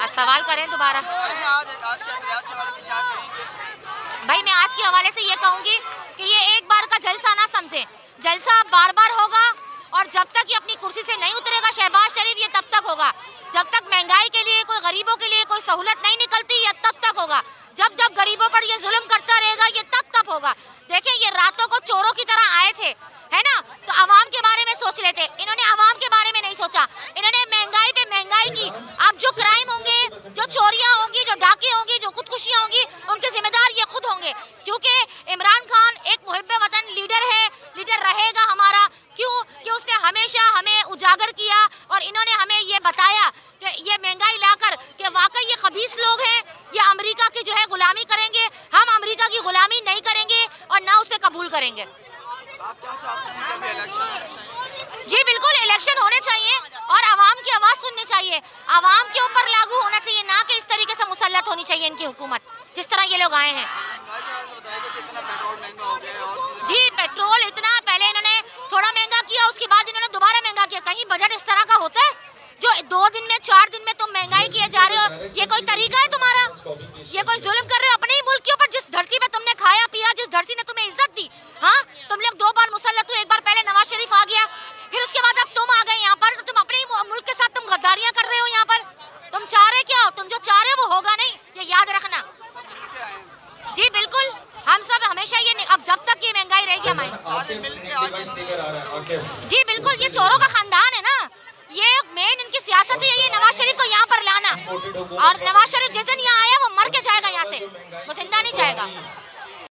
सवाल करें दोबारा। भाई मैं आज के हवाले से ये कहूँगी कि ये एक बार का जलसा ना समझे, जलसा बार बार होगा और जब तक ये अपनी कुर्सी से नहीं उतरेगा शहबाज शरीफ, ये तब तक होगा। जब तक महंगाई के लिए कोई गरीबों के लिए कोई सहूलत नहीं निकलती, ये तब तक होगा। जब जब गरीबों पर ये जुल्म करता रहेगा, ये तब तक होगा। देखिए ये रातों को चोरों की तरह आए थे, है ना, तो आवाम के बारे में सोच लेते, इन्होंने आवाम के बारे में नहीं सोचा। इन्होंने महंगाई पे महंगाई की। अब जो क्राइम होंगे, जो चोरियां होंगी, जो डाके होंगी, जो खुदकुशियां होंगी, उनके जिम्मेदार ये खुद होंगे, क्योंकि इमरान खान एक मुहिब्बे वतन लीडर है, लीडर रहेगा हमारा। क्यों कि उसने हमेशा हमें उजागर किया और इन्होंने हमें ये बताया कि ये महंगाई लाकर कि वाकई ये खबीस लोग हैं, ये अमेरिका की जो है गुलामी करेंगे। हम अमेरिका की गुलामी नहीं करेंगे और ना उसे कबूल करेंगे। आप क्या चाहते हैं कि इलेक्शन? जी बिल्कुल, इलेक्शन होने चाहिए और आवाम की आवाज़ सुननी चाहिए, आवाम के ऊपर लागू होना चाहिए, ना कि इस तरीके से मुसल्लत होनी चाहिए इनकी हुकूमत जिस तरह ये लोग आए हैं। जी पेट्रोल इतना पहले इन्होंने थोड़ा महंगा किया, उसके बाद इन्होंने दोबारा महंगा किया। कहीं बजट इस तरह का होता है जो 2 दिन में 4 दिन में तुम महंगाई किए जा रहे हो? ये कोई तरीका है तुम्हारा? ये कोई जुल्म कर रहे हो अपने ही मुल्क के ऊपर, जिस धरती पे तुमने खाया पिया, जिस धरती ने तुम्हें इज्जत दी। हाँ, तुम लोग 2 बार मुसल्लत हुए, एक बार पहले नवाज शरीफ आ गया, फिर उसके बाद अब तुम आ गए यहाँ पर, तो तुम अपने ही मुल्क के साथ तुम गद्दारियां कर रहे हो। यहाँ पर तुम चाह रहे क्या हो? तुम जो चाह रहे हो वो होगा नहीं, ये याद रखना। जी बिल्कुल, हम सब हमेशा ये अब जब तक ये महंगाई रहेगी हमारी। जी बिल्कुल, ये चोरों का खानदान है ना, ये मेन इनकी सियासत है, ये नवाज शरीफ को यहाँ पर लाना। और नवाज शरीफ जिस दिन यहाँ आया वो मर के जाएगा, यहाँ से वो जिंदा नहीं जाएगा।